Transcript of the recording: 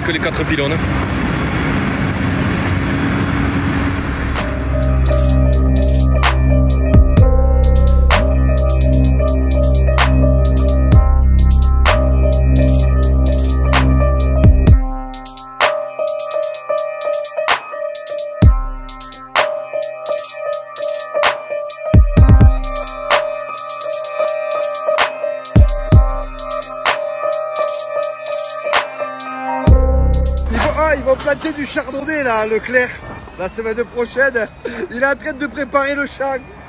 que les 4 pylônes. Ils vont planter du chardonnay là, Leclerc, la semaine prochaine. Il est en train de préparer le champ.